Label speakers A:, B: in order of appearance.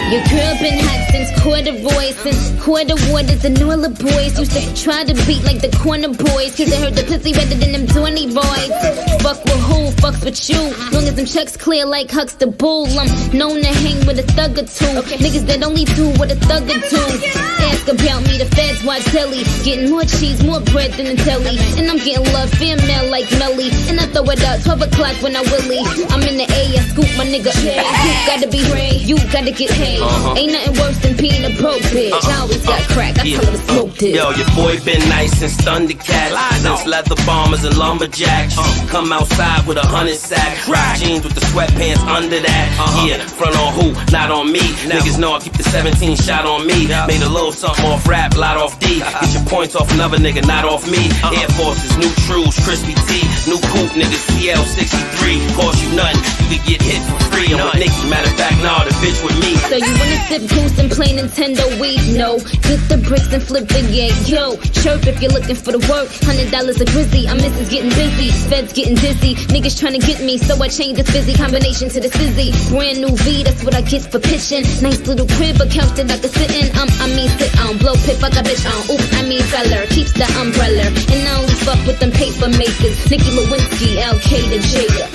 A: Your girl been hot since corduroy, since quarter waters and all the boys used to try to beat like the corner boys, cause they heard the pussy better than them 20 boys. Fuck with who, fucks with you, long as them checks clear like Huckster Bull. I'm known to hang with a thug or two, niggas that only do what a thug or do. Ask about me, the feds watch telly, getting more cheese, more bread than the telly, and I'm getting love female like Melly, and I throw it out 12 o'clock when I willy. I'm in the A, I scoop my nigga. You gotta be Ray, you gotta get paid. Ain't nothing worse than being a broke bitch. I always got crack, I tell her to smoke this.
B: Yo, your boy been nice since Thundercat, since leather bombers and lumberjacks. Come outside with 100 sacks, rock jeans with the sweatpants under that. Yeah, front on who, not on me. Niggas know I keep the 17 shot on me. Made a little something off rap, lot off D. Get your points off another nigga, not off me. Air Forces, new trues, crispy T, new coupe niggas, CL63. Cost you nothing, you could get hit for free. I'm with Nicki, matter of fact, nah, the bitch with me.
A: So you wanna sip goose and play Nintendo Wii? No, get the bricks and flip the gate. Yo, chirp if you're looking for the work. $100 a grizzly, I'm Mrs. Getting Busy. Feds getting dizzy, niggas trying to get me, so I changed this busy combination to the sizzy. Brand new V, that's what I get for pitching. Nice little crib, a couch that I can sit in. I mean sit on, blow pip, fuck a bitch on. Oop, I mean seller, keeps the umbrella. And I only fuck with them paper makers. Nicki Lewinsky, LK to Jada.